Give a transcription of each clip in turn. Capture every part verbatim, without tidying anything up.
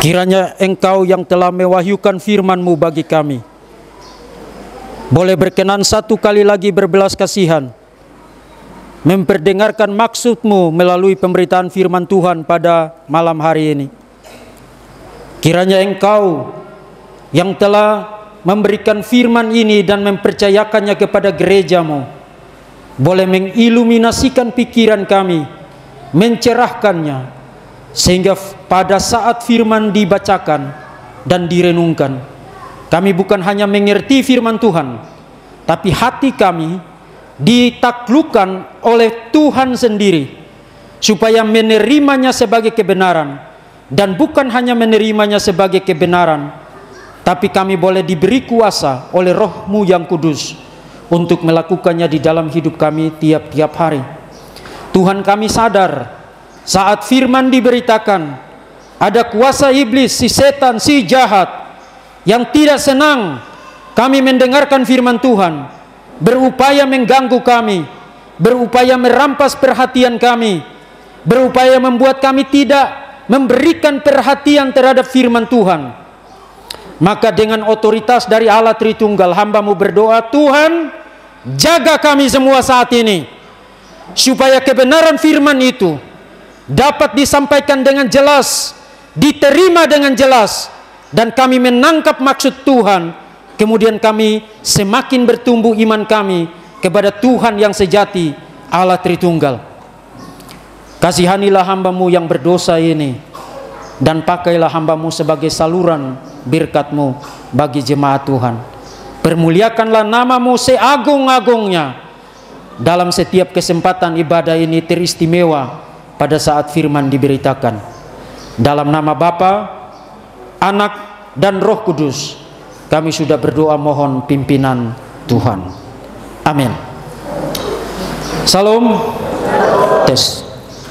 Kiranya Engkau yang telah mewahyukan firman-Mu bagi kami boleh berkenan satu kali lagi berbelas kasihan memperdengarkan maksud-Mu melalui pemberitaan firman Tuhan pada malam hari ini. Kiranya Engkau yang telah memberikan firman ini dan mempercayakannya kepada gereja-Mu boleh mengiluminasikan pikiran kami, mencerahkannya, sehingga pada saat firman dibacakan dan direnungkan, kami bukan hanya mengerti firman Tuhan, tapi hati kami ditaklukkan oleh Tuhan sendiri, supaya menerimanya sebagai kebenaran, dan bukan hanya menerimanya sebagai kebenaran, tapi kami boleh diberi kuasa oleh Roh-Mu yang kudus untuk melakukannya di dalam hidup kami tiap-tiap hari. Tuhan, kami sadar saat firman diberitakan, ada kuasa iblis, si setan, si jahat yang tidak senang kami mendengarkan firman Tuhan, berupaya mengganggu kami, berupaya merampas perhatian kami, berupaya membuat kami tidak memberikan perhatian terhadap firman Tuhan. Maka dengan otoritas dari Allah Tritunggal, hamba-Mu berdoa, Tuhan, jaga kami semua saat ini, supaya kebenaran firman itu dapat disampaikan dengan jelas, diterima dengan jelas, dan kami menangkap maksud Tuhan. Kemudian kami semakin bertumbuh iman kami kepada Tuhan yang sejati, Allah Tritunggal. Kasihanilah hamba-Mu yang berdosa ini, dan pakailah hamba-Mu sebagai saluran berkat-Mu bagi jemaat Tuhan. Permuliakanlah nama-Mu seagung-agungnya dalam setiap kesempatan ibadah ini teristimewa pada saat firman diberitakan. Dalam nama Bapa, Anak, dan Roh Kudus, kami sudah berdoa mohon pimpinan Tuhan. Amin. Salam. Tes.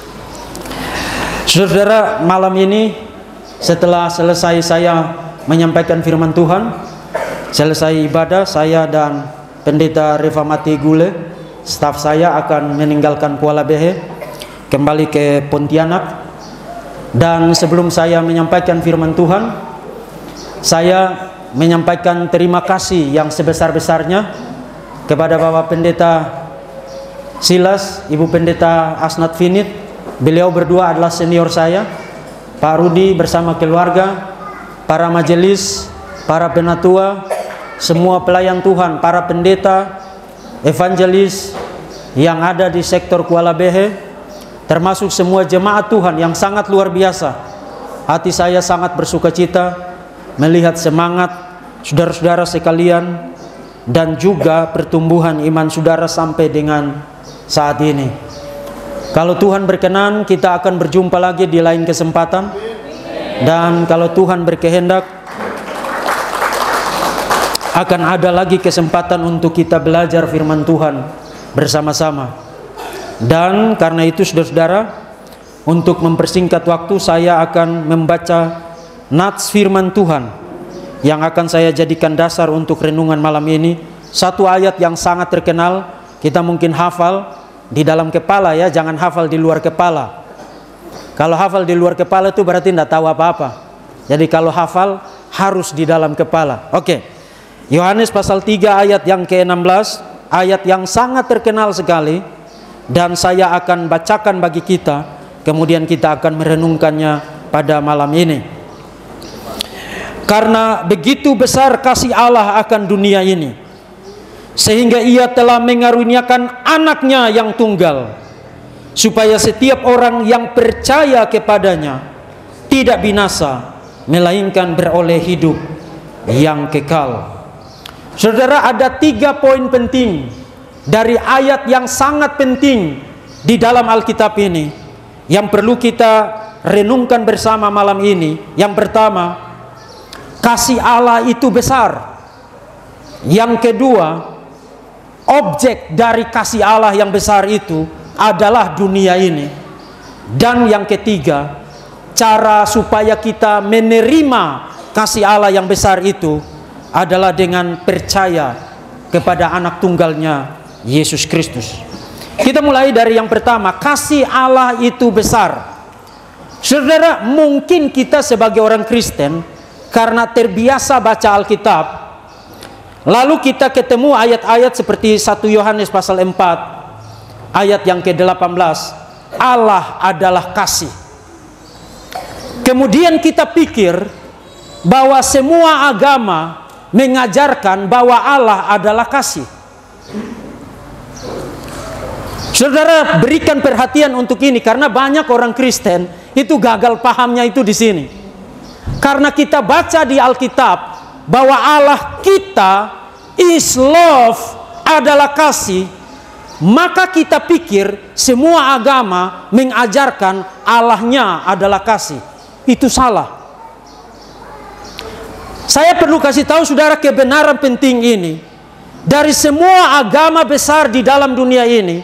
Saudara, malam ini setelah selesai saya menyampaikan firman Tuhan, selesai ibadah, saya dan Pendeta Reformati Gule, staf saya akan meninggalkan Kuala Behe, kembali ke Pontianak. Dan sebelum saya menyampaikan firman Tuhan, saya menyampaikan terima kasih yang sebesar-besarnya kepada Bapak Pendeta Silas, Ibu Pendeta Asnat Finit. Beliau berdua adalah senior saya, Pak Rudi bersama keluarga, para majelis, para penatua, semua pelayan Tuhan, para pendeta, evangelis yang ada di sektor Kuala Behe, termasuk semua jemaat Tuhan yang sangat luar biasa. Hati saya sangat bersuka cita melihat semangat saudara-saudara sekalian dan juga pertumbuhan iman saudara sampai dengan saat ini. Kalau Tuhan berkenan, kita akan berjumpa lagi di lain kesempatan. Dan kalau Tuhan berkehendak, akan ada lagi kesempatan untuk kita belajar firman Tuhan bersama-sama. Dan karena itu saudara-saudara, untuk mempersingkat waktu, saya akan membaca nats firman Tuhan yang akan saya jadikan dasar untuk renungan malam ini. Satu ayat yang sangat terkenal, kita mungkin hafal di dalam kepala ya, jangan hafal di luar kepala. Kalau hafal di luar kepala itu berarti tidak tahu apa-apa. Jadi kalau hafal harus di dalam kepala. Oke, Yohanes pasal tiga ayat yang ke enam belas, ayat yang sangat terkenal sekali. Dan saya akan bacakan bagi kita, kemudian kita akan merenungkannya pada malam ini. Karena begitu besar kasih Allah akan dunia ini, sehingga Ia telah mengaruniakan anaknya yang tunggal, supaya setiap orang yang percaya kepadanya tidak binasa, melainkan beroleh hidup yang kekal. Saudara, ada tiga poin penting dari ayat yang sangat penting di dalam Alkitab ini yang perlu kita renungkan bersama malam ini. Yang pertama, kasih Allah itu besar. Yang kedua, objek dari kasih Allah yang besar itu adalah dunia ini. Dan yang ketiga, cara supaya kita menerima kasih Allah yang besar itu adalah dengan percaya kepada anak tunggalnya Yesus Kristus. Kita mulai dari yang pertama, kasih Allah itu besar. Saudara, mungkin kita sebagai orang Kristen karena terbiasa baca Alkitab, lalu kita ketemu ayat-ayat seperti satu Yohanes pasal empat ayat yang ke delapan belas, Allah adalah kasih. Kemudian kita pikir bahwa semua agama mengajarkan bahwa Allah adalah kasih. Saudara, berikan perhatian untuk ini, karena banyak orang Kristen itu gagal pahamnya itu di sini. Karena kita baca di Alkitab bahwa Allah kita is love, adalah kasih, maka kita pikir semua agama mengajarkan Allahnya adalah kasih. Itu salah. Saya perlu kasih tahu saudara kebenaran penting ini. Dari semua agama besar di dalam dunia ini,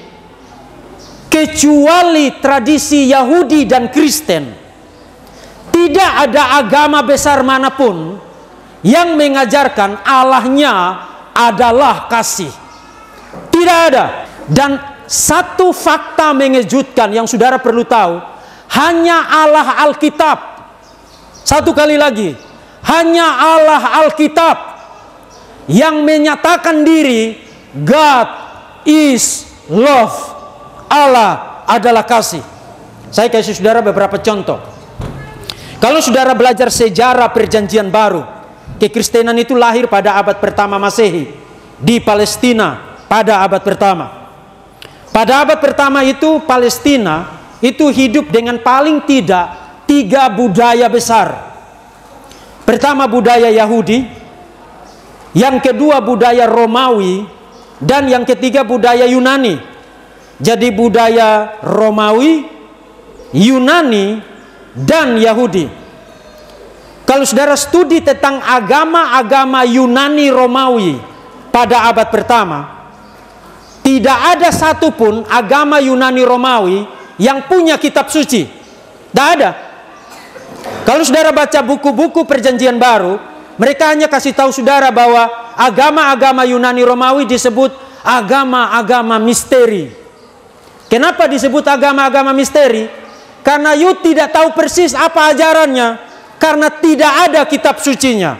kecuali tradisi Yahudi dan Kristen, tidak ada agama besar manapun yang mengajarkan Allahnya adalah kasih. Tidak ada. Dan satu fakta mengejutkan yang saudara perlu tahu, hanya Allah Alkitab, satu kali lagi, hanya Allah Alkitab yang menyatakan diri God is love, Allah adalah kasih. Saya kasih saudara beberapa contoh. Kalau saudara belajar sejarah perjanjian baru, kekristenan itu lahir pada abad pertama Masehi di Palestina pada abad pertama. Pada abad pertama itu Palestina itu hidup dengan paling tidak tiga budaya besar. Pertama budaya Yahudi, yang kedua budaya Romawi, dan yang ketiga budaya Yunani. Jadi budaya Romawi, Yunani, dan Yahudi. Kalau saudara studi tentang agama-agama Yunani Romawi pada abad pertama, tidak ada satupun agama Yunani Romawi yang punya kitab suci. Tidak ada. Kalau saudara baca buku-buku perjanjian baru, mereka hanya kasih tahu saudara bahwa agama-agama Yunani Romawi disebut agama-agama misteri. Kenapa disebut agama-agama misteri? Karena you tidak tahu persis apa ajarannya, karena tidak ada kitab sucinya.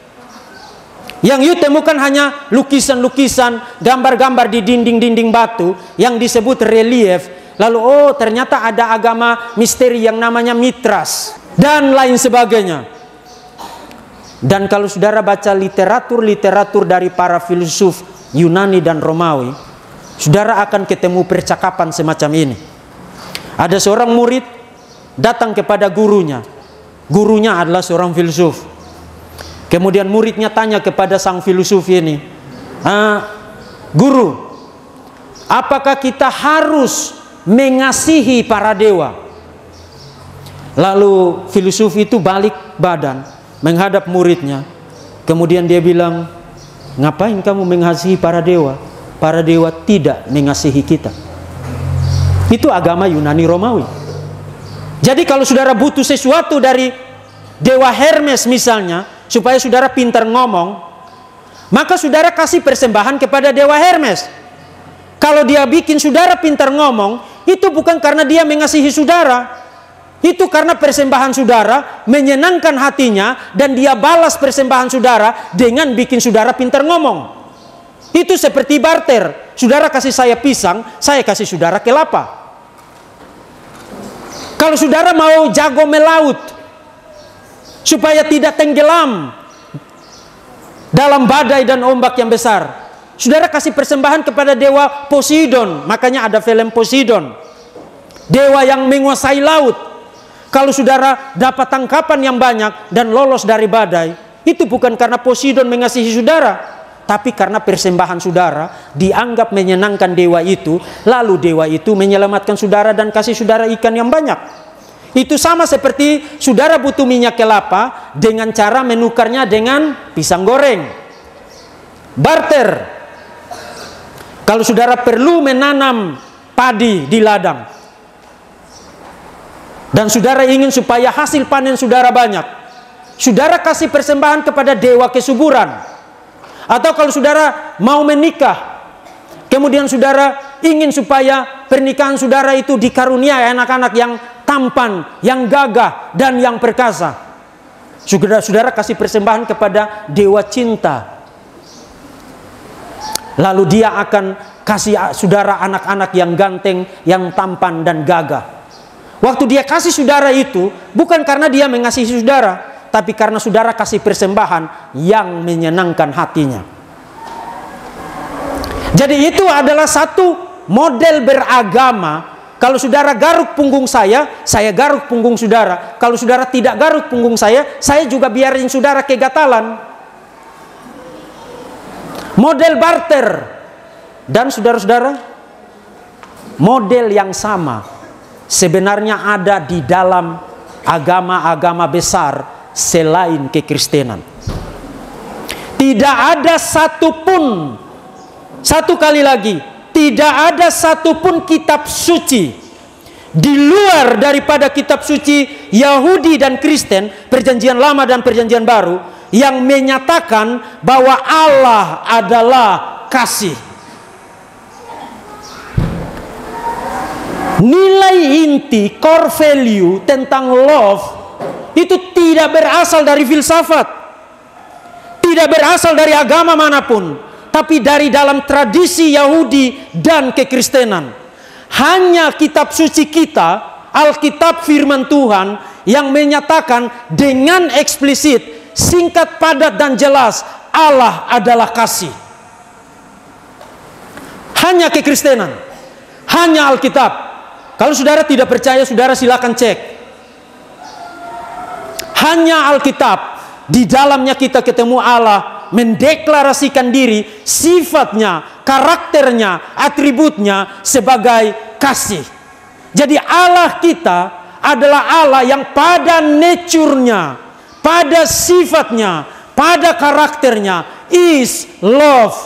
Yang you temukan hanya lukisan-lukisan, gambar-gambar di dinding-dinding batu yang disebut relief. Lalu oh ternyata ada agama misteri yang namanya Mitras dan lain sebagainya. Dan kalau saudara baca literatur-literatur dari para filsuf Yunani dan Romawi, saudara akan ketemu percakapan semacam ini. Ada seorang murid datang kepada gurunya. Gurunya adalah seorang filsuf. Kemudian muridnya tanya kepada sang filsuf ini, ah, guru, apakah kita harus mengasihi para dewa? Lalu filsuf itu balik badan menghadap muridnya. Kemudian dia bilang, ngapain kamu mengasihi para dewa? Para dewa tidak mengasihi kita. Itu agama Yunani Romawi. Jadi kalau saudara butuh sesuatu dari dewa Hermes misalnya, supaya saudara pintar ngomong, maka saudara kasih persembahan kepada dewa Hermes. Kalau dia bikin saudara pintar ngomong, itu bukan karena dia mengasihi saudara, itu karena persembahan saudara menyenangkan hatinya, dan dia balas persembahan saudara dengan bikin saudara pintar ngomong. Itu seperti barter. Saudara kasih saya pisang, saya kasih saudara kelapa. Kalau saudara mau jago melaut supaya tidak tenggelam dalam badai dan ombak yang besar, saudara kasih persembahan kepada dewa Poseidon. Makanya ada film Poseidon, dewa yang menguasai laut. Kalau saudara dapat tangkapan yang banyak dan lolos dari badai, itu bukan karena Poseidon mengasihi saudara, tapi karena persembahan saudara dianggap menyenangkan dewa itu, lalu dewa itu menyelamatkan saudara dan kasih saudara ikan yang banyak. Itu sama seperti saudara butuh minyak kelapa dengan cara menukarnya dengan pisang goreng. Barter. Kalau saudara perlu menanam padi di ladang, dan saudara ingin supaya hasil panen saudara banyak, saudara kasih persembahan kepada dewa kesuburan. Atau kalau saudara mau menikah, kemudian saudara ingin supaya pernikahan saudara itu dikaruniai anak-anak yang tampan, yang gagah, dan yang perkasa. Saudara-saudara kasih persembahan kepada dewa cinta. Lalu dia akan kasih saudara anak-anak yang ganteng, yang tampan dan gagah. Waktu dia kasih saudara itu, bukan karena dia mengasihi saudara, tapi karena saudara kasih persembahan yang menyenangkan hatinya. Jadi itu adalah satu model beragama. Kalau saudara garuk punggung saya, saya garuk punggung saudara. Kalau saudara tidak garuk punggung saya, saya juga biarin saudara kegatalan. Model barter. Dan saudara-saudara, model yang sama sebenarnya ada di dalam agama-agama besar selain kekristenan. Tidak ada satupun, satu kali lagi, tidak ada satupun kitab suci di luar daripada kitab suci Yahudi dan Kristen, perjanjian lama dan perjanjian baru, yang menyatakan bahwa Allah adalah kasih. Nilai inti, core value tentang love itu tidak berasal dari filsafat, tidak berasal dari agama manapun, tapi dari dalam tradisi Yahudi dan kekristenan. Hanya kitab suci kita, Alkitab firman Tuhan, yang menyatakan dengan eksplisit, singkat, padat, dan jelas, Allah adalah kasih. Hanya kekristenan, hanya Alkitab. Kalau saudara tidak percaya, saudara silakan cek. Hanya Alkitab, di dalamnya kita ketemu Allah mendeklarasikan diri, sifatnya, karakternya, atributnya sebagai kasih. Jadi Allah kita adalah Allah yang pada nature-nya, pada sifatnya, pada karakternya is love.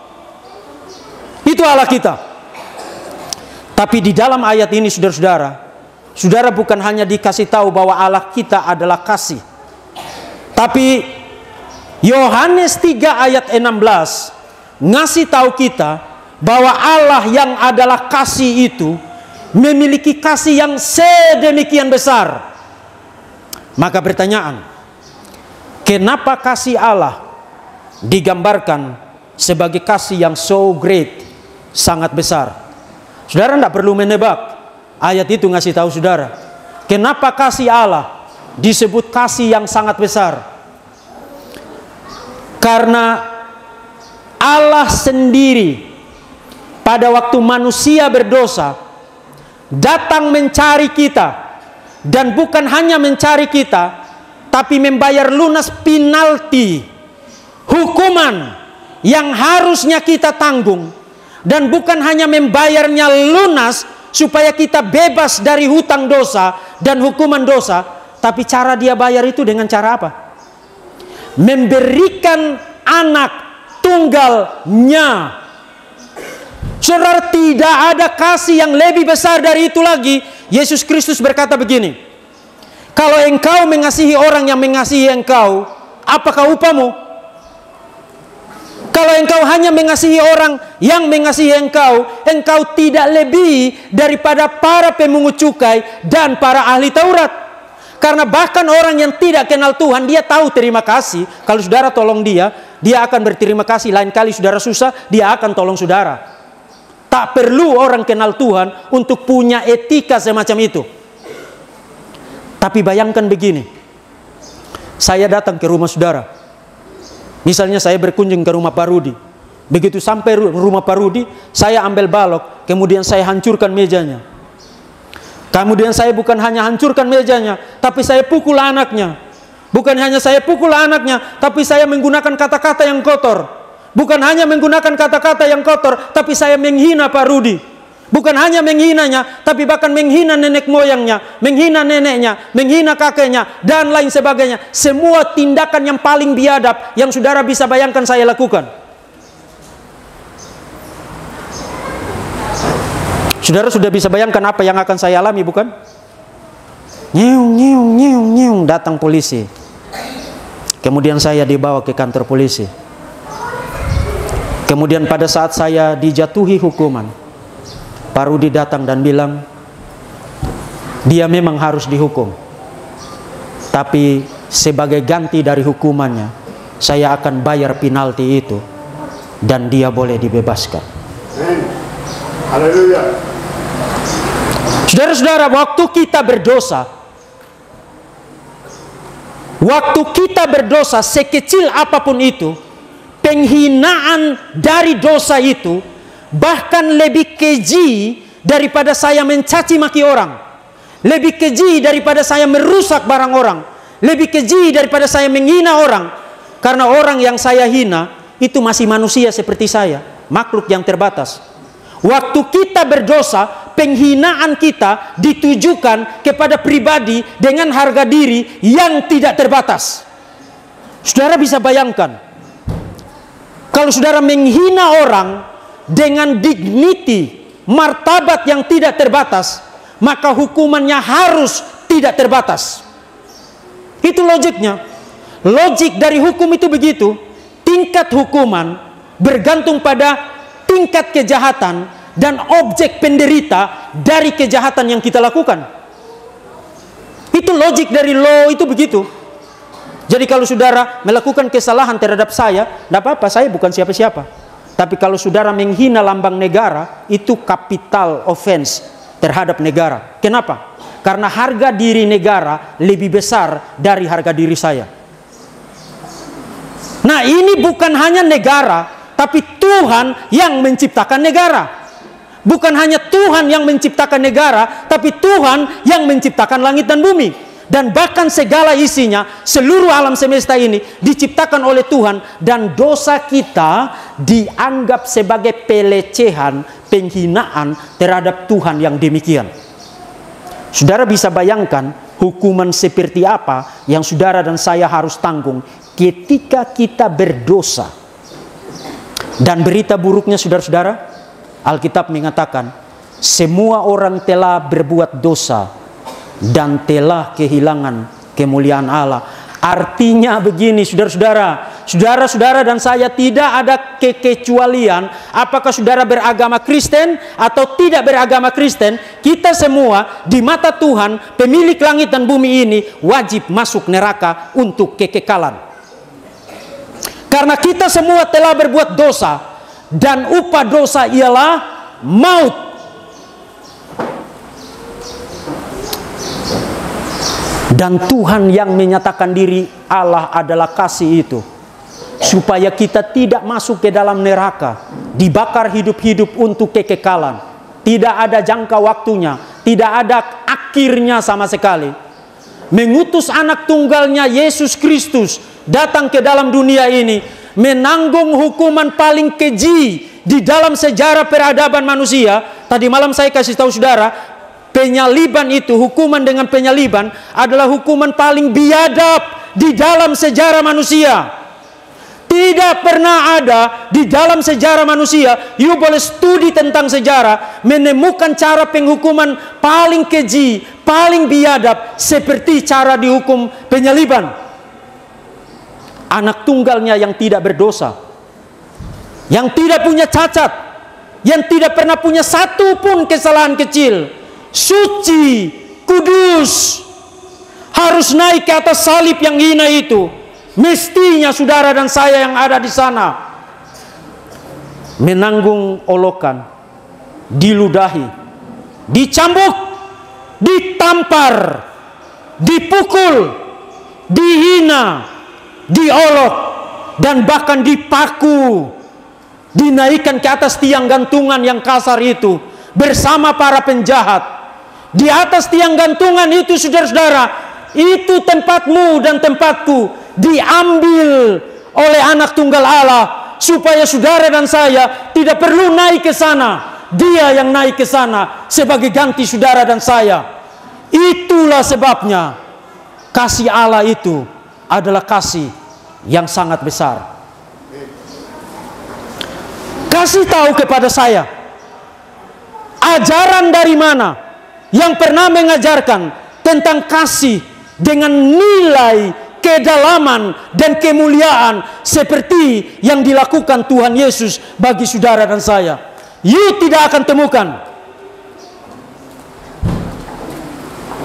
Itu Allah kita. Tapi di dalam ayat ini saudara-saudara, saudara bukan hanya dikasih tahu bahwa Allah kita adalah kasih, tapi Yohanes tiga ayat enam belas ngasih tahu kita bahwa Allah yang adalah kasih itu memiliki kasih yang sedemikian besar. Maka pertanyaan, kenapa kasih Allah digambarkan sebagai kasih yang so great, sangat besar? Saudara tidak perlu menebak, ayat itu ngasih tahu saudara kenapa kasih Allah disebut kasih yang sangat besar. Karena Allah sendiri pada waktu manusia berdosa datang mencari kita, dan bukan hanya mencari kita, tapi membayar lunas penalti, hukuman yang harusnya kita tanggung. Dan bukan hanya membayarnya lunas supaya kita bebas dari hutang dosa dan hukuman dosa, tapi cara dia bayar itu dengan cara apa? Memberikan anak tunggalnya. Saudara, tidak ada kasih yang lebih besar dari itu lagi. Yesus Kristus berkata begini, kalau engkau mengasihi orang yang mengasihi engkau, apakah upahmu? Kalau engkau hanya mengasihi orang yang mengasihi engkau, engkau tidak lebih daripada para pemungut cukai dan para ahli Taurat. Karena bahkan orang yang tidak kenal Tuhan, dia tahu terima kasih. Kalau saudara tolong dia, dia akan berterima kasih. Lain kali saudara susah, dia akan tolong saudara. Tak perlu orang kenal Tuhan untuk punya etika semacam itu. Tapi bayangkan begini, saya datang ke rumah saudara. Misalnya saya berkunjung ke rumah Pak Rudi. Begitu sampai rumah Pak Rudi, saya ambil balok, kemudian saya hancurkan mejanya. Kemudian saya bukan hanya hancurkan mejanya, tapi saya pukul anaknya. Bukan hanya saya pukul anaknya, tapi saya menggunakan kata-kata yang kotor. Bukan hanya menggunakan kata-kata yang kotor, tapi saya menghina Pak Rudi. Bukan hanya menghinanya, tapi bahkan menghina nenek moyangnya, menghina neneknya, menghina kakeknya, dan lain sebagainya. Semua tindakan yang paling biadab yang saudara bisa bayangkan saya lakukan. Saudara sudah bisa bayangkan apa yang akan saya alami, bukan? Nyiung, nyiung, nyiung, nyiung, datang polisi. Kemudian saya dibawa ke kantor polisi. Kemudian pada saat saya dijatuhi hukuman, Pak Rudi datang dan bilang, dia memang harus dihukum. Tapi sebagai ganti dari hukumannya, saya akan bayar penalti itu dan dia boleh dibebaskan. Haleluya. Saudara-saudara, waktu kita berdosa, waktu kita berdosa sekecil apapun itu, penghinaan dari dosa itu bahkan lebih keji daripada saya mencaci maki orang, lebih keji daripada saya merusak barang orang, lebih keji daripada saya menghina orang. Karena orang yang saya hina itu masih manusia seperti saya, makhluk yang terbatas. Waktu kita berdosa, penghinaan kita ditujukan kepada pribadi dengan harga diri yang tidak terbatas. Saudara bisa bayangkan, kalau saudara menghina orang dengan dignity, martabat yang tidak terbatas, maka hukumannya harus tidak terbatas. Itu logiknya. Logik dari hukum itu begitu. Tingkat hukuman bergantung pada tingkat kejahatan dan objek penderita dari kejahatan yang kita lakukan. Itu logik dari law itu begitu. Jadi kalau saudara melakukan kesalahan terhadap saya, tidak apa-apa, saya bukan siapa-siapa. Tapi kalau saudara menghina lambang negara, itu capital offense terhadap negara. Kenapa? Karena harga diri negara lebih besar dari harga diri saya. Nah, ini bukan hanya negara, tapi Tuhan yang menciptakan negara. Bukan hanya Tuhan yang menciptakan negara, tapi Tuhan yang menciptakan langit dan bumi. Dan bahkan segala isinya, seluruh alam semesta ini diciptakan oleh Tuhan. Dan dosa kita dianggap sebagai pelecehan, penghinaan terhadap Tuhan yang demikian. Saudara bisa bayangkan hukuman seperti apa yang saudara dan saya harus tanggung ketika kita berdosa. Dan berita buruknya saudara-saudara, Alkitab mengatakan semua orang telah berbuat dosa dan telah kehilangan kemuliaan Allah. Artinya begini saudara-saudara, saudara-saudara dan saya tidak ada kekecualian apakah saudara beragama Kristen atau tidak beragama Kristen. Kita semua di mata Tuhan, pemilik langit dan bumi ini, wajib masuk neraka untuk kekekalan. Karena kita semua telah berbuat dosa, dan upah dosa ialah maut. Dan Tuhan yang menyatakan diri Allah adalah kasih itu, supaya kita tidak masuk ke dalam neraka, dibakar hidup-hidup untuk kekekalan. Tidak ada jangka waktunya, tidak ada akhirnya sama sekali. Mengutus anak tunggalnya Yesus Kristus datang ke dalam dunia ini, menanggung hukuman paling keji di dalam sejarah peradaban manusia. Tadi malam saya kasih tahu saudara, penyaliban itu, hukuman dengan penyaliban adalah hukuman paling biadab di dalam sejarah manusia. Tidak pernah ada di dalam sejarah manusia, you boleh studi tentang sejarah, menemukan cara penghukuman paling keji, paling biadab seperti cara dihukum penyaliban. Anak tunggalnya yang tidak berdosa, yang tidak punya cacat, yang tidak pernah punya satu pun kesalahan kecil, suci, kudus, harus naik ke atas salib yang hina itu. Mestinya saudara dan saya yang ada di sana menanggung olokan, diludahi, dicambuk, ditampar, dipukul, dihina, diolok, dan bahkan dipaku, dinaikkan ke atas tiang gantungan yang kasar itu bersama para penjahat. Di atas tiang gantungan itu saudara-saudara, itu tempatmu dan tempatku diambil oleh anak tunggal Allah, supaya saudara dan saya tidak perlu naik ke sana. Dia yang naik ke sana sebagai ganti saudara dan saya. Itulah sebabnya kasih Allah itu adalah kasih yang sangat besar. Kasih tahu kepada saya, ajaran dari mana yang pernah mengajarkan tentang kasih dengan nilai kedalaman dan kemuliaan seperti yang dilakukan Tuhan Yesus bagi saudara dan saya. You tidak akan temukan.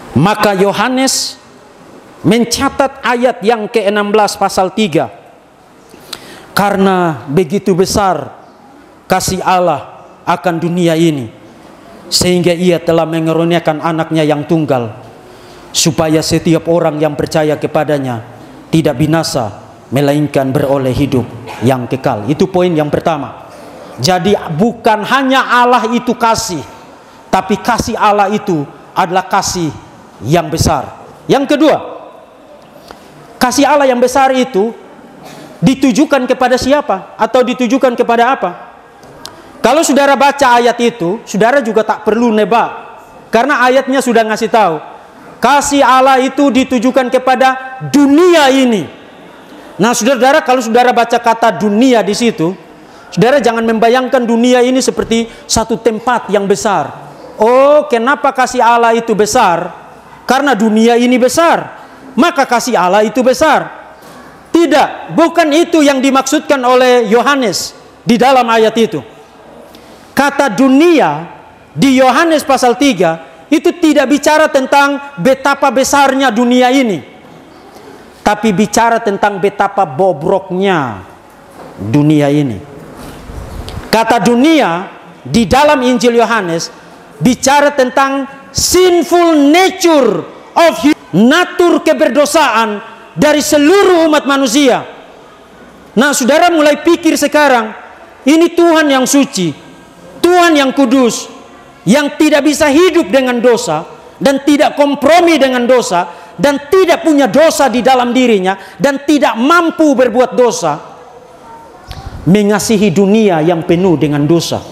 Maka Yohanes mencatat ayat yang ke enam belas pasal tiga. Karena begitu besar kasih Allah akan dunia ini, sehingga ia telah mengaruniakan anaknya yang tunggal, supaya setiap orang yang percaya kepadanya tidak binasa, melainkan beroleh hidup yang kekal. Itu poin yang pertama. Jadi bukan hanya Allah itu kasih, tapi kasih Allah itu adalah kasih yang besar. Yang kedua, kasih Allah yang besar itu ditujukan kepada siapa? Atau ditujukan kepada apa? Kalau saudara baca ayat itu, saudara juga tak perlu nebak, karena ayatnya sudah ngasih tahu. Kasih Allah itu ditujukan kepada dunia ini. Nah, saudara, kalau saudara baca kata dunia di situ, saudara jangan membayangkan dunia ini seperti satu tempat yang besar. Oh, kenapa kasih Allah itu besar? Karena dunia ini besar, maka kasih Allah itu besar. Tidak, bukan itu yang dimaksudkan oleh Yohanes di dalam ayat itu. Kata dunia di Yohanes pasal tiga itu tidak bicara tentang betapa besarnya dunia ini, tapi bicara tentang betapa bobroknya dunia ini. Kata dunia di dalam Injil Yohanes bicara tentang sinful nature of natur keberdosaan dari seluruh umat manusia. Nah, saudara mulai pikir sekarang, ini Tuhan yang suci, Tuhan yang kudus, yang tidak bisa hidup dengan dosa dan tidak kompromi dengan dosa dan tidak punya dosa di dalam dirinya dan tidak mampu berbuat dosa, mengasihi dunia yang penuh dengan dosa.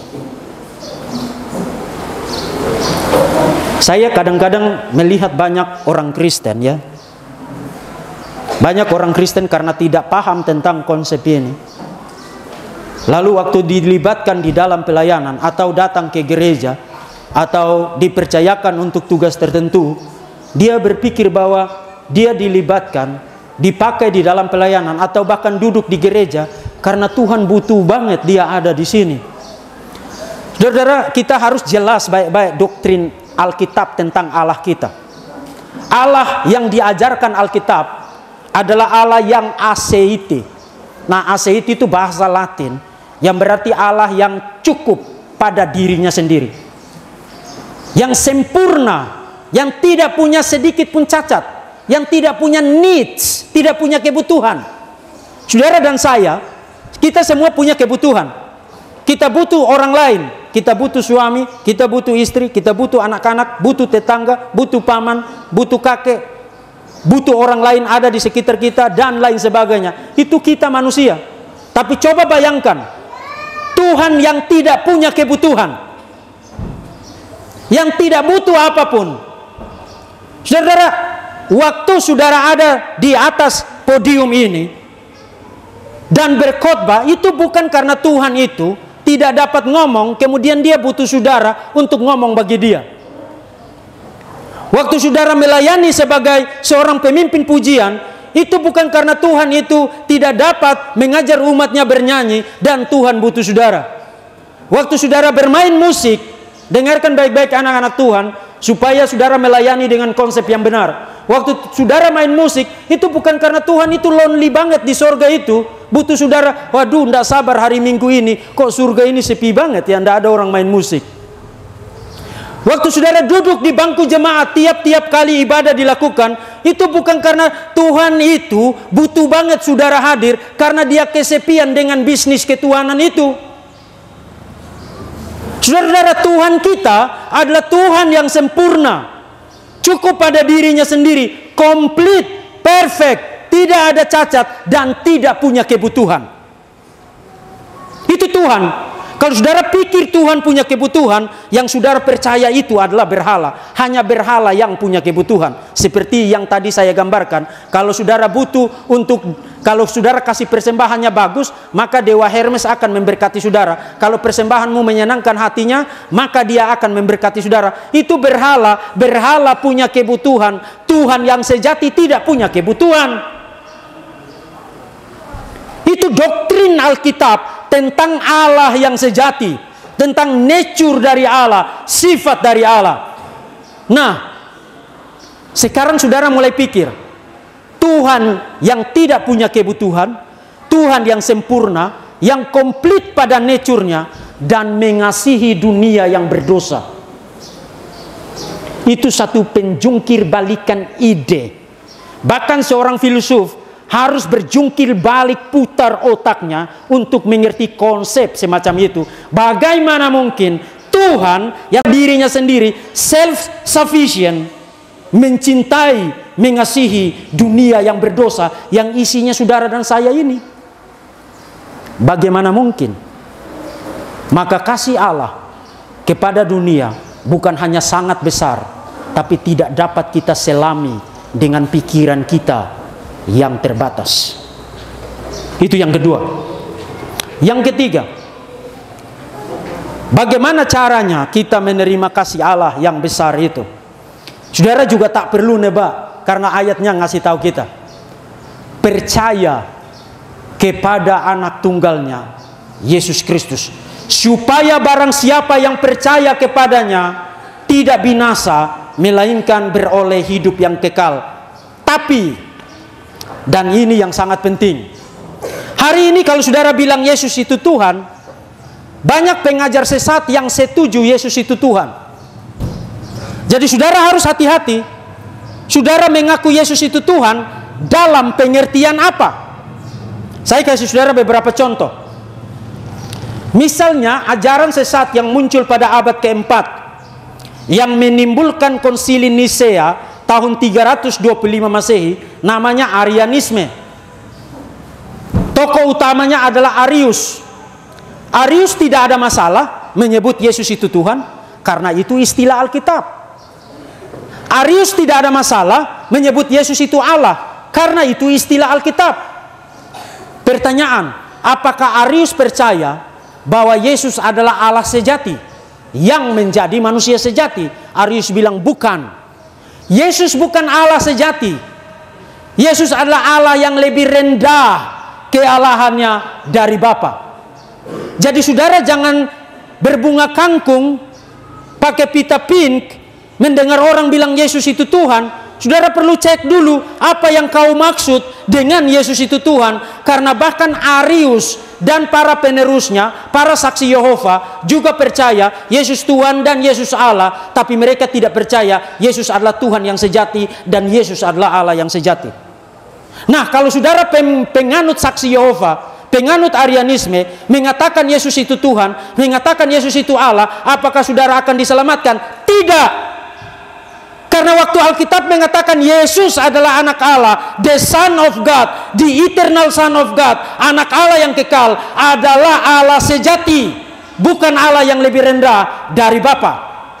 Saya kadang-kadang melihat banyak orang Kristen, ya, banyak orang Kristen karena tidak paham tentang konsep ini, lalu waktu dilibatkan di dalam pelayanan atau datang ke gereja atau dipercayakan untuk tugas tertentu, dia berpikir bahwa dia dilibatkan, dipakai di dalam pelayanan atau bahkan duduk di gereja karena Tuhan butuh banget dia ada di sini. Saudara, kita harus jelas baik-baik doktrin Alkitab tentang Allah kita. Allah yang diajarkan Alkitab adalah Allah yang aseiti. Nah, aseiti itu bahasa Latin yang berarti Allah yang cukup pada dirinya sendiri, yang sempurna, yang tidak punya sedikit pun cacat, yang tidak punya needs, tidak punya kebutuhan. Saudara dan saya, kita semua punya kebutuhan. Kita butuh orang lain, kita butuh suami, kita butuh istri, kita butuh anak-anak, butuh tetangga, butuh paman, butuh kakek, butuh orang lain ada di sekitar kita dan lain sebagainya. Itu kita manusia. Tapi coba bayangkan Tuhan yang tidak punya kebutuhan, yang tidak butuh apapun. Saudara, waktu saudara ada di atas podium ini dan berkhotbah, itu bukan karena Tuhan itu tidak dapat ngomong, kemudian dia butuh saudara untuk ngomong bagi dia. Waktu saudara melayani sebagai seorang pemimpin pujian, itu bukan karena Tuhan itu tidak dapat mengajar umatnya bernyanyi dan Tuhan butuh saudara. Waktu saudara bermain musik, dengarkan baik-baik anak-anak Tuhan, supaya saudara melayani dengan konsep yang benar. Waktu saudara main musik, itu bukan karena Tuhan itu lonely banget di sorga itu, butuh saudara, waduh ndak sabar hari Minggu ini, kok surga ini sepi banget ya, ndak ada orang main musik. Waktu saudara duduk di bangku jemaat tiap-tiap kali ibadah dilakukan, itu bukan karena Tuhan itu butuh banget saudara hadir, karena dia kesepian dengan bisnis ketuhanan itu. Saudara, Tuhan kita adalah Tuhan yang sempurna, cukup pada dirinya sendiri, komplit, perfect, tidak ada cacat dan tidak punya kebutuhan. Itu Tuhan. Kalau saudara pikir Tuhan punya kebutuhan, yang saudara percaya itu adalah berhala. Hanya berhala yang punya kebutuhan. Seperti yang tadi saya gambarkan, kalau saudara butuh untuk, kalau saudara kasih persembahannya bagus, maka Dewa Hermes akan memberkati saudara. Kalau persembahanmu menyenangkan hatinya, maka dia akan memberkati saudara. Itu berhala. Berhala punya kebutuhan. Tuhan yang sejati tidak punya kebutuhan. Itu doktrin Alkitab tentang Allah yang sejati, tentang nature dari Allah, sifat dari Allah. Nah, Sekarang saudara mulai pikir, Tuhan yang tidak punya kebutuhan, Tuhan yang sempurna, yang komplit pada nature-nya, dan mengasihi dunia yang berdosa. Itu satu penjungkir balikan ide. Bahkan seorang filsuf harus berjungkir balik, putar otaknya untuk mengerti konsep semacam itu. Bagaimana mungkin Tuhan yang dirinya sendiri self-sufficient, mencintai, mengasihi dunia yang berdosa, yang isinya saudara dan saya ini? Bagaimana mungkin? Maka kasih Allah kepada dunia bukan hanya sangat besar, tapi tidak dapat kita selami dengan pikiran kita yang terbatas. Itu yang kedua. Yang ketiga, bagaimana caranya kita menerima kasih Allah yang besar itu? Saudara juga tak perlu nebak, karena ayatnya ngasih tahu kita. Percaya kepada anak tunggalnya, Yesus Kristus, supaya barang siapa yang percaya kepadanya tidak binasa, melainkan beroleh hidup yang kekal. Tapi, dan ini yang sangat penting, hari ini kalau saudara bilang Yesus itu Tuhan, banyak pengajar sesat yang setuju Yesus itu Tuhan. Jadi saudara harus hati-hati. Saudara mengaku Yesus itu Tuhan dalam pengertian apa? Saya kasih saudara beberapa contoh. Misalnya ajaran sesat yang muncul pada abad keempat, yang menimbulkan konsili Nisea tahun tiga ratus dua puluh lima Masehi, namanya Arianisme. Tokoh utamanya adalah Arius. Arius tidak ada masalah menyebut Yesus itu Tuhan, karena itu istilah Alkitab. Arius tidak ada masalah menyebut Yesus itu Allah, karena itu istilah Alkitab. Pertanyaan, apakah Arius percaya bahwa Yesus adalah Allah sejati yang menjadi manusia sejati? Arius bilang bukan. Yesus bukan Allah sejati. Yesus adalah Allah yang lebih rendah kealahannya dari Bapa. Jadi saudara jangan berbunga kangkung, pakai pita pink, mendengar orang bilang Yesus itu Tuhan. Saudara perlu cek dulu apa yang kau maksud dengan Yesus itu Tuhan. Karena bahkan Arius dan para penerusnya, para saksi Yehova juga percaya Yesus Tuhan dan Yesus Allah. Tapi mereka tidak percaya Yesus adalah Tuhan yang sejati dan Yesus adalah Allah yang sejati. Nah, kalau saudara penganut saksi Yehova, penganut Arianisme, mengatakan Yesus itu Tuhan, mengatakan Yesus itu Allah, apakah saudara akan diselamatkan? Tidak. Karena waktu Alkitab mengatakan Yesus adalah anak Allah, the Son of God, the eternal Son of God, anak Allah yang kekal, adalah Allah sejati, bukan Allah yang lebih rendah dari Bapa.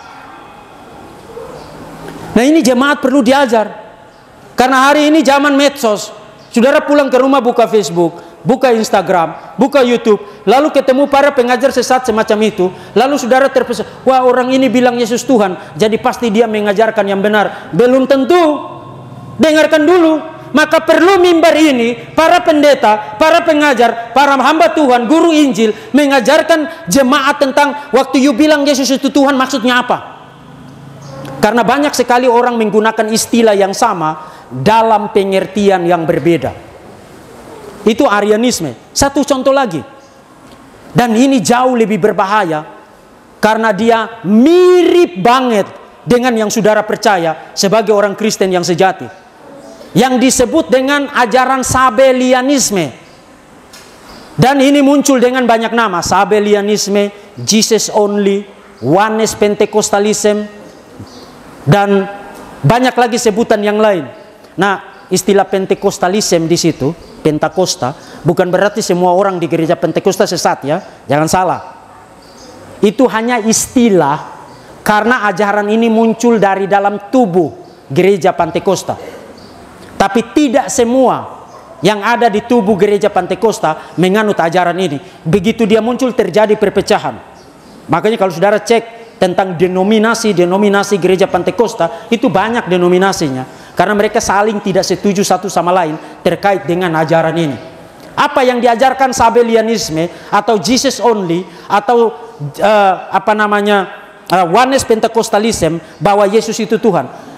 Nah, ini jemaat perlu diajar. Karena hari ini zaman medsos, saudara pulang ke rumah buka Facebook, buka Instagram, buka YouTube, lalu ketemu para pengajar sesat semacam itu, lalu saudara terpesona, wah orang ini bilang Yesus Tuhan, jadi pasti dia mengajarkan yang benar. Belum tentu. Dengarkan dulu. Maka perlu mimbar ini, para pendeta, para pengajar, para hamba Tuhan, guru Injil, mengajarkan jemaat tentang waktu you bilang Yesus itu Tuhan, maksudnya apa? Karena banyak sekali orang menggunakan istilah yang sama dalam pengertian yang berbeda. Itu Arianisme. Satu contoh lagi. Dan ini jauh lebih berbahaya, karena dia mirip banget dengan yang saudara percaya sebagai orang Kristen yang sejati, yang disebut dengan ajaran Sabellianisme. Dan ini muncul dengan banyak nama: Sabellianisme, Jesus Only, Oneness Pentecostalism, dan banyak lagi sebutan yang lain. Nah, istilah Pentekostalisme di situ, Pentakosta, bukan berarti semua orang di gereja Pentakosta sesat ya, jangan salah. Itu hanya istilah karena ajaran ini muncul dari dalam tubuh gereja Pentakosta. Tapi tidak semua yang ada di tubuh gereja Pentakosta menganut ajaran ini. Begitu dia muncul terjadi perpecahan. Makanya kalau saudara cek tentang denominasi-denominasi gereja Pentakosta, itu banyak denominasinya. Karena mereka saling tidak setuju satu sama lain terkait dengan ajaran ini. Apa yang diajarkan Sabellianisme atau Jesus Only atau uh, apa namanya uh, Oneness Pentecostalism, bahwa Yesus itu Tuhan,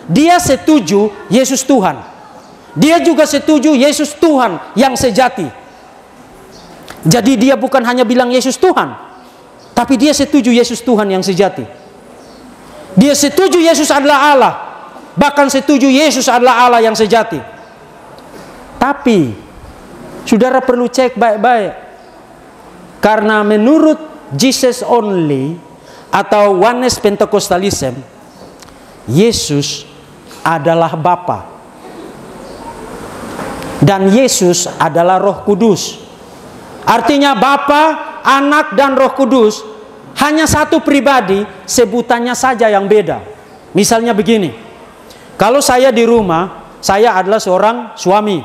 dia setuju Yesus Tuhan. Dia juga setuju Yesus Tuhan yang sejati. Jadi dia bukan hanya bilang Yesus Tuhan, tapi dia setuju Yesus Tuhan yang sejati. Dia setuju Yesus adalah Allah, bahkan setuju Yesus adalah Allah yang sejati. Tapi saudara perlu cek baik-baik, karena menurut Jesus only atau Oneness Pentecostalism, Yesus adalah Bapa dan Yesus adalah Roh Kudus. Artinya Bapa, Anak dan Roh Kudus hanya satu pribadi, sebutannya saja yang beda. Misalnya begini, kalau saya di rumah, saya adalah seorang suami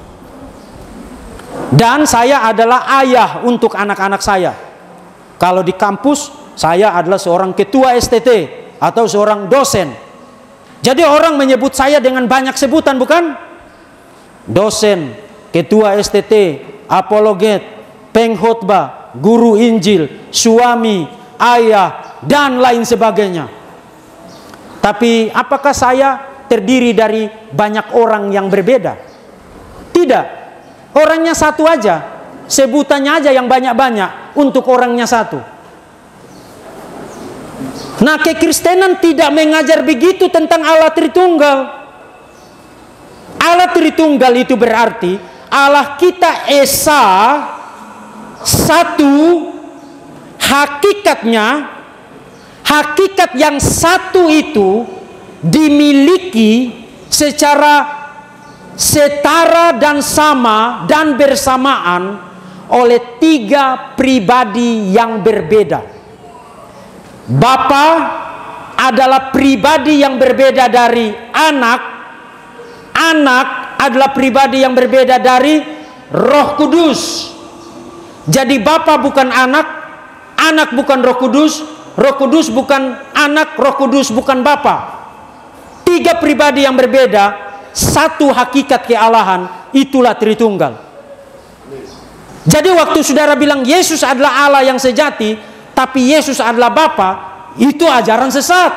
dan saya adalah ayah untuk anak-anak saya. Kalau di kampus, saya adalah seorang ketua S T T atau seorang dosen. Jadi orang menyebut saya dengan banyak sebutan, bukan? Dosen, ketua S T T, apologet, pengkhotbah, guru Injil, suami, ayah, dan lain sebagainya. Tapi apakah saya terdiri dari banyak orang yang berbeda? Tidak. Orangnya satu aja. Sebutannya aja yang banyak-banyak untuk orangnya satu. Nah, kekristenan tidak mengajar begitu tentang Allah Tritunggal. Allah Tritunggal itu berarti Allah kita Esa satu, hakikatnya, hakikat yang satu itu dimiliki secara setara dan sama dan bersamaan oleh tiga pribadi yang berbeda. Bapa adalah pribadi yang berbeda dari anak, anak adalah pribadi yang berbeda dari Roh Kudus. Jadi Bapa bukan anak, anak bukan Roh Kudus, Roh Kudus bukan anak, Roh Kudus bukan Bapa. Tiga pribadi yang berbeda, satu hakikat kealahan, itulah Tritunggal. Jadi waktu saudara bilang Yesus adalah Allah yang sejati, tapi Yesus adalah Bapa, itu ajaran sesat.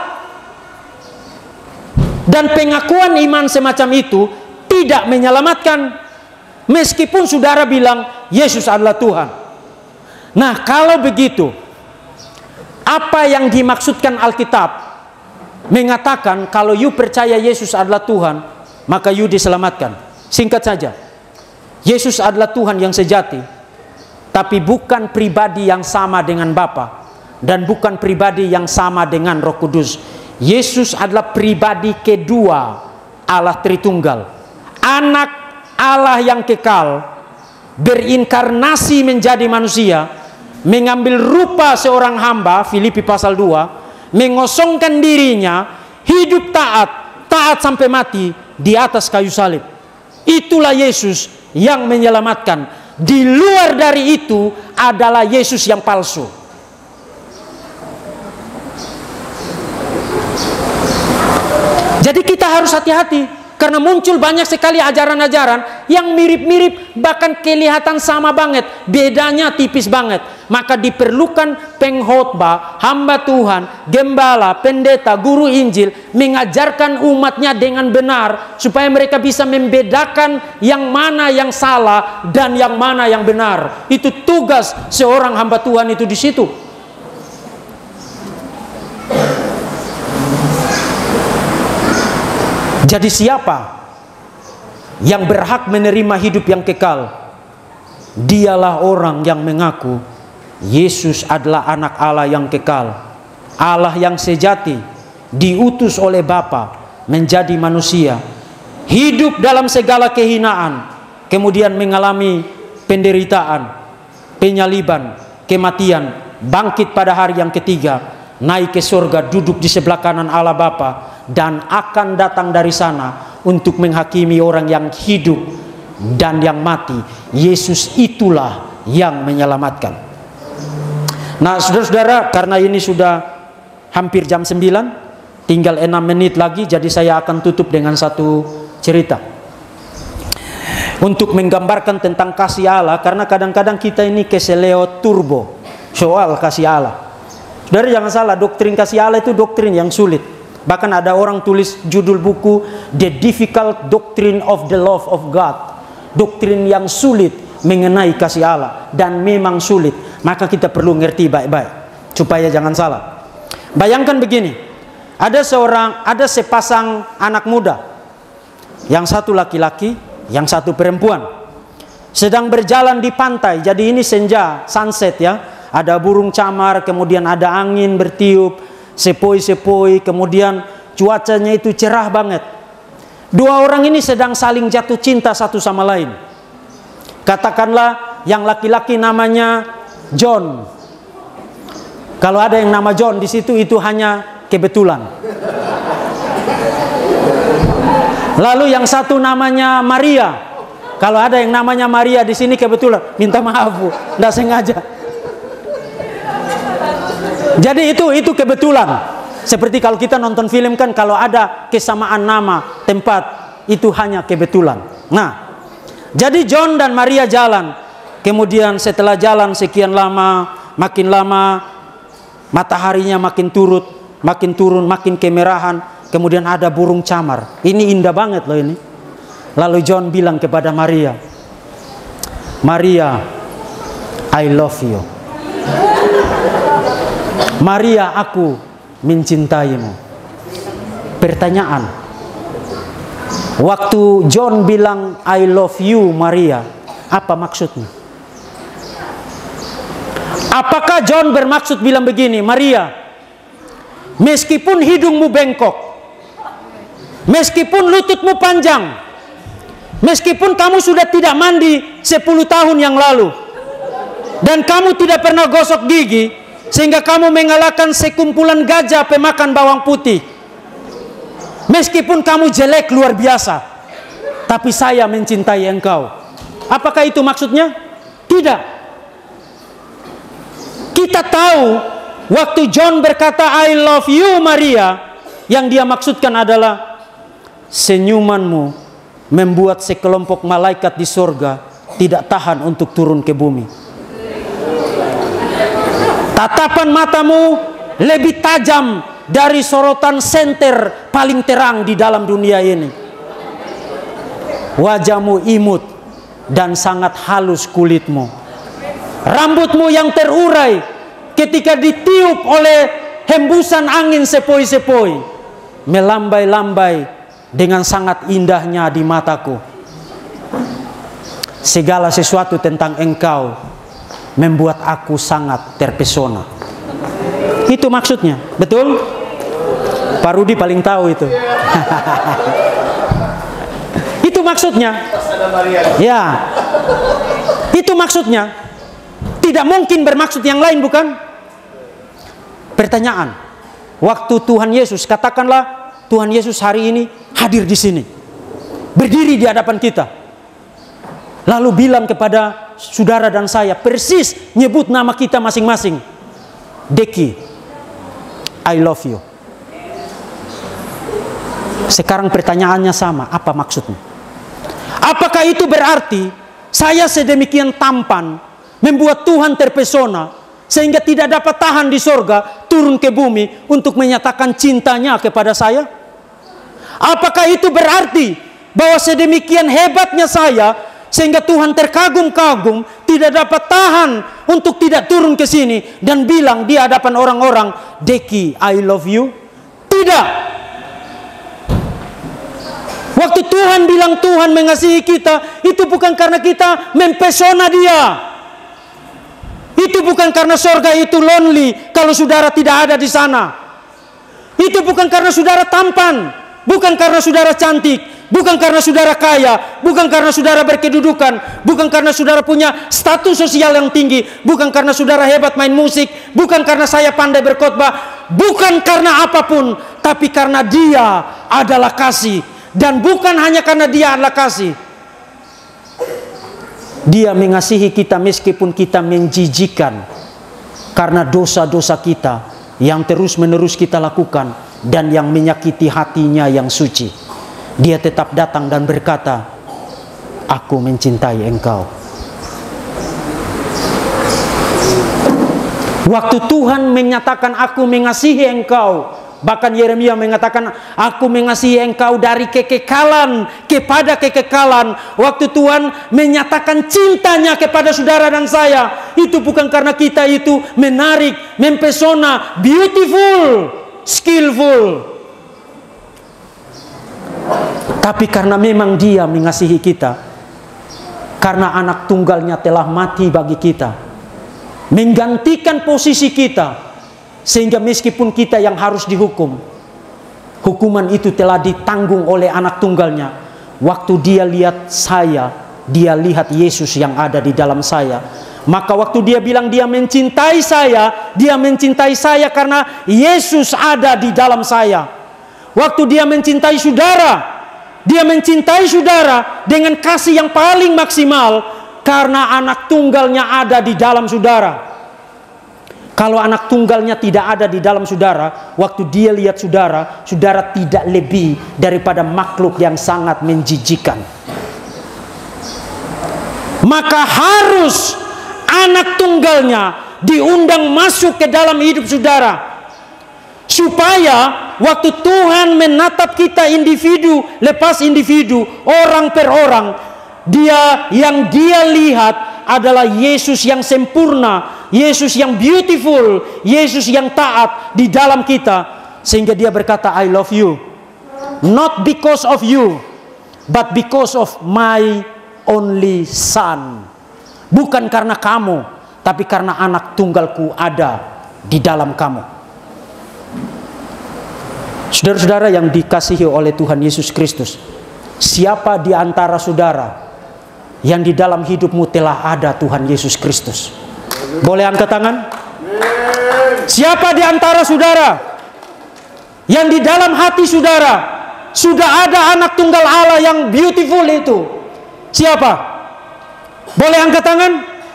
Dan pengakuan iman semacam itu tidak menyelamatkan. Meskipun saudara bilang Yesus adalah Tuhan. Nah, kalau begitu, apa yang dimaksudkan Alkitab mengatakan kalau you percaya Yesus adalah Tuhan, maka you diselamatkan? Singkat saja, Yesus adalah Tuhan yang sejati, tapi bukan pribadi yang sama dengan Bapa dan bukan pribadi yang sama dengan Roh Kudus. Yesus adalah pribadi kedua Allah Tritunggal, anak Allah yang kekal, berinkarnasi menjadi manusia, mengambil rupa seorang hamba, Filipi pasal dua, mengosongkan dirinya, hidup taat, taat sampai mati di atas kayu salib. Itulah Yesus yang menyelamatkan. Di luar dari itu adalah Yesus yang palsu. Jadi kita harus hati-hati, karena muncul banyak sekali ajaran-ajaran yang mirip-mirip, bahkan kelihatan sama banget, bedanya tipis banget. Maka diperlukan pengkhotbah, hamba Tuhan, gembala, pendeta, guru Injil mengajarkan umatnya dengan benar, supaya mereka bisa membedakan yang mana yang salah dan yang mana yang benar. Itu tugas seorang hamba Tuhan itu di situ. Jadi siapa yang berhak menerima hidup yang kekal? Dialah orang yang mengaku Yesus adalah anak Allah yang kekal, Allah yang sejati, diutus oleh Bapa menjadi manusia, hidup dalam segala kehinaan, kemudian mengalami penderitaan, penyaliban, kematian, bangkit pada hari yang ketiga, naik ke surga, duduk di sebelah kanan Allah Bapa, dan akan datang dari sana untuk menghakimi orang yang hidup dan yang mati. Yesus itulah yang menyelamatkan. Nah, saudara-saudara, karena ini sudah hampir jam sembilan, tinggal enam menit lagi, jadi saya akan tutup dengan satu cerita untuk menggambarkan tentang kasih Allah. Karena kadang-kadang kita ini keseleo turbo soal kasih Allah. Saudara jangan salah, doktrin kasih Allah itu doktrin yang sulit. Bahkan ada orang tulis judul buku The Difficult Doctrine of the Love of God. Doktrin yang sulit mengenai kasih Allah. Dan memang sulit. Maka kita perlu ngerti baik-baik supaya jangan salah. Bayangkan begini, ada seorang, ada sepasang anak muda, yang satu laki-laki, yang satu perempuan, sedang berjalan di pantai. Jadi ini senja, sunset ya. Ada burung camar, kemudian ada angin bertiup, sepoi-sepoi, kemudian cuacanya itu cerah banget. Dua orang ini sedang saling jatuh cinta satu sama lain. Katakanlah yang laki-laki namanya John. Kalau ada yang nama John di situ, itu hanya kebetulan. Lalu yang satu namanya Maria. Kalau ada yang namanya Maria di sini kebetulan, minta maaf Bu, tidak sengaja. Jadi itu itu kebetulan. Seperti kalau kita nonton film kan, kalau ada kesamaan nama, tempat, itu hanya kebetulan. Nah, jadi John dan Maria jalan. Kemudian setelah jalan sekian lama, makin lama, mataharinya makin turut, makin turun, makin kemerahan. Kemudian ada burung camar. Ini indah banget loh ini. Lalu John bilang kepada Maria, Maria, I love you. Maria, aku mencintaimu. Pertanyaan, waktu John bilang I love you Maria, apa maksudnya? Apakah John bermaksud bilang begini, Maria, meskipun hidungmu bengkok, meskipun lututmu panjang, meskipun kamu sudah tidak mandi sepuluh tahun yang lalu, dan kamu tidak pernah gosok gigi, sehingga kamu mengalahkan sekumpulan gajah pemakan bawang putih. Meskipun kamu jelek luar biasa, tapi saya mencintai engkau. Apakah itu maksudnya? Tidak. Kita tahu waktu John berkata I love you Maria, yang dia maksudkan adalah senyumanmu membuat sekelompok malaikat di sorga tidak tahan untuk turun ke bumi. Tatapan matamu lebih tajam dari sorotan senter paling terang di dalam dunia ini. Wajahmu imut dan sangat halus kulitmu. Rambutmu yang terurai ketika ditiup oleh hembusan angin sepoi-sepoi, melambai-lambai dengan sangat indahnya di mataku. Segala sesuatu tentang engkau membuat aku sangat terpesona. Itu maksudnya, betul? Pak Rudi paling tahu itu. Itu maksudnya. Ya, itu maksudnya. Tidak mungkin bermaksud yang lain, bukan? Pertanyaan, waktu Tuhan Yesus, katakanlah Tuhan Yesus hari ini hadir di sini, berdiri di hadapan kita, lalu bilang kepada saudara dan saya, persis nyebut nama kita masing-masing, Deki, I love you. Sekarang pertanyaannya sama, apa maksudnya? Apakah itu berarti saya sedemikian tampan, membuat Tuhan terpesona, sehingga tidak dapat tahan di sorga, turun ke bumi untuk menyatakan cintanya kepada saya? Apakah itu berarti bahwa sedemikian hebatnya saya, sehingga Tuhan terkagum-kagum, tidak dapat tahan untuk tidak turun ke sini dan bilang di hadapan orang-orang, Deki, I love you? Tidak. Waktu Tuhan bilang Tuhan mengasihi kita, itu bukan karena kita mempesona dia. Itu bukan karena sorga itu lonely kalau saudara tidak ada di sana. Itu bukan karena saudara tampan, bukan karena saudara cantik, bukan karena saudara kaya, bukan karena saudara berkedudukan, bukan karena saudara punya status sosial yang tinggi, bukan karena saudara hebat main musik, bukan karena saya pandai berkhotbah, bukan karena apapun, tapi karena Dia adalah kasih. Dan bukan hanya karena Dia adalah kasih, Dia mengasihi kita meskipun kita menjijikan karena dosa-dosa kita yang terus-menerus kita lakukan dan yang menyakiti hatinya yang suci. Dia tetap datang dan berkata, aku mencintai engkau. Waktu Tuhan menyatakan aku mengasihi engkau, Bahkan Yeremia mengatakan, aku mengasihi engkau dari kekekalan kepada kekekalan. Waktu Tuhan menyatakan cintanya kepada saudara dan saya, itu bukan karena kita itu menarik, mempesona, beautiful, skillful, tapi karena memang Dia mengasihi kita. Karena anak tunggalnya telah mati bagi kita, menggantikan posisi kita, sehingga meskipun kita yang harus dihukum, hukuman itu telah ditanggung oleh anak tunggalnya. Waktu Dia lihat saya, Dia lihat Yesus yang ada di dalam saya. Maka waktu Dia bilang Dia mencintai saya, Dia mencintai saya karena Yesus ada di dalam saya. Waktu Dia mencintai saudara, Dia mencintai saudara dengan kasih yang paling maksimal karena anak tunggalnya ada di dalam saudara. Kalau anak tunggalnya tidak ada di dalam saudara, waktu Dia lihat saudara, saudara tidak lebih daripada makhluk yang sangat menjijikan. Maka harus anak tunggalnya diundang masuk ke dalam hidup saudara, supaya waktu Tuhan menatap kita individu lepas individu, orang per orang, Dia yang Dia lihat adalah Yesus yang sempurna, Yesus yang beautiful, Yesus yang taat di dalam kita. Sehingga Dia berkata, I love you, not because of you, but because of my only son. Bukan karena kamu, tapi karena anak tunggalku ada di dalam kamu. Saudara-saudara yang dikasihi oleh Tuhan Yesus Kristus, siapa di antara saudara yang di dalam hidupmu telah ada Tuhan Yesus Kristus? Boleh angkat tangan? Siapa di antara saudara yang di dalam hati saudara sudah ada anak tunggal Allah yang beautiful itu? Siapa? Boleh angkat tangan?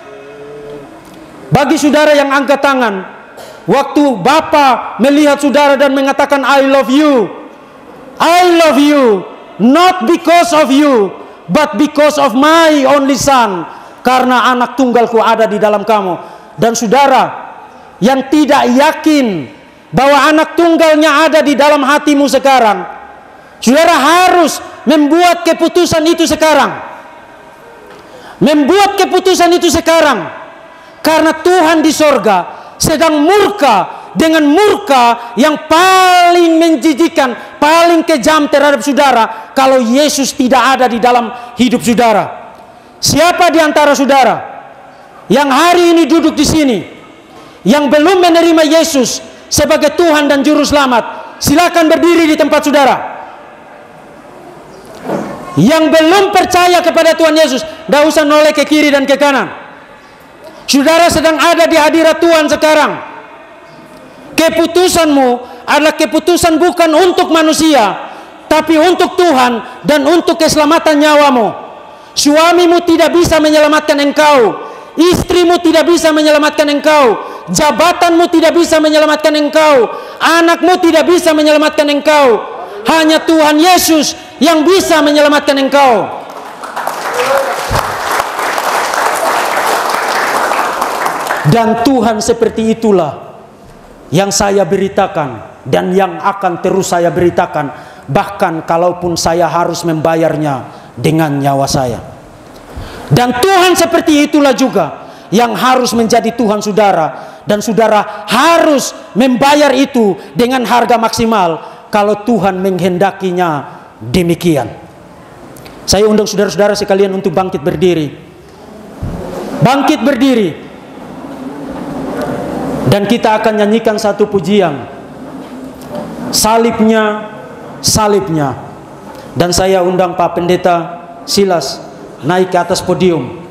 Bagi saudara yang angkat tangan, waktu Bapa melihat saudara dan mengatakan I love you, I love you, not because of you, but because of my only son. Karena anak tunggalku ada di dalam kamu. Dan saudara yang tidak yakin bahwa anak tunggalnya ada di dalam hatimu sekarang, saudara harus membuat keputusan itu sekarang. Membuat keputusan itu sekarang. Karena Tuhan di sorga sedang murka dengan murka yang paling menjijikan, paling kejam terhadap saudara kalau Yesus tidak ada di dalam hidup saudara. Siapa di antara saudara yang hari ini duduk di sini yang belum menerima Yesus sebagai Tuhan dan Juru Selamat? Silakan berdiri di tempat saudara. Yang belum percaya kepada Tuhan Yesus, tidak usah noleh ke kiri dan ke kanan. Saudara sedang ada di hadirat Tuhan sekarang. Keputusanmu adalah keputusan bukan untuk manusia, tapi untuk Tuhan dan untuk keselamatan nyawamu. Suamimu tidak bisa menyelamatkan engkau, istrimu tidak bisa menyelamatkan engkau, jabatanmu tidak bisa menyelamatkan engkau, anakmu tidak bisa menyelamatkan engkau. Hanya Tuhan Yesus yang bisa menyelamatkan engkau. Dan Tuhan seperti itulah yang saya beritakan dan yang akan terus saya beritakan, bahkan kalaupun saya harus membayarnya dengan nyawa saya. Dan Tuhan seperti itulah juga yang harus menjadi Tuhan saudara, dan saudara harus membayar itu dengan harga maksimal kalau Tuhan menghendakinya demikian. Saya undang saudara-saudara sekalian untuk bangkit berdiri. Bangkit berdiri. Dan kita akan nyanyikan satu pujian, salibnya, salibnya. Dan saya undang Pak Pendeta Silas naik ke atas podium.